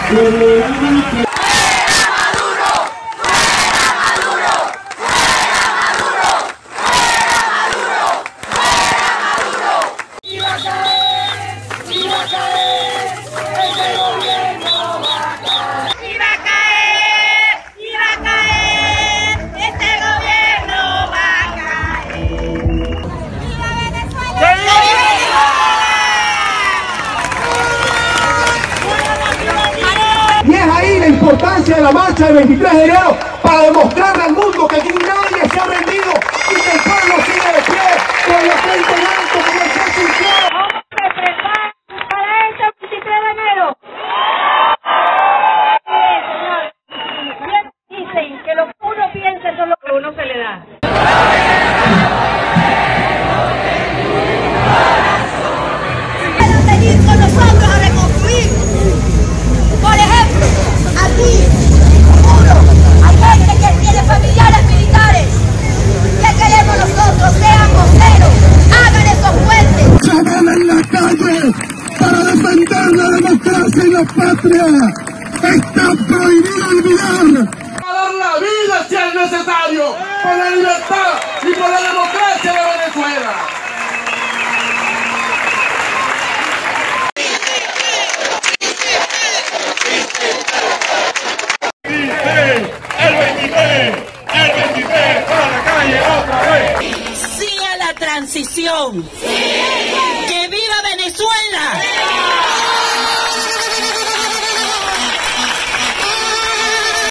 Importancia de la marcha del 23 de enero para demostrarle al mundo que aquí nadie se ha rendido y que el pueblo sigue de pie con la frente en alto como el pecho inflado. ¿Cómo se prepara para este 23 de enero? Bien, dicen que lo que uno piensa es lo que uno se le da. Quieren venir con nosotros a reconstruir. Por ejemplo, aquí, seguro, hay gente que tiene familiares militares. ¿Qué queremos nosotros? Sean voceros, hagan esos puentes. ¡Salgan en la calle para defender la democracia y la patria! ¡Está prohibido olvidar! ¡A dar la vida si es necesario! ¡Por la libertad y por la democracia de Venezuela! ¡Sí a la transición! ¡Sí! ¡Que viva Venezuela! ¡Sí!